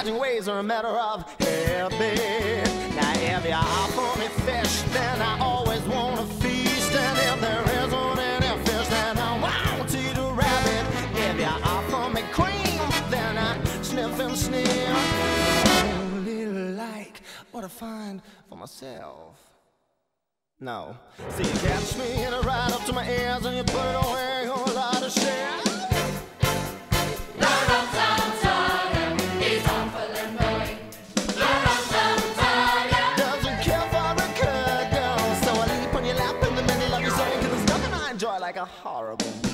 Parting ways are a matter of habit. Now if you offer me fish, then I always want to feast. And if there isn't any fish, then I won't eat a rabbit. If you offer me cream, then I sniff and sniff. Only like what I find for myself. No. See, you catch me and right up to my ears, and you put it away on a lot of shit. The Rum Tum Tugger, he's awful annoying. The Rum Tum Tugger doesn't care for a cuddle, so I leap on your lap in the middle of your song, 'cause there's nothing I enjoy like a horrible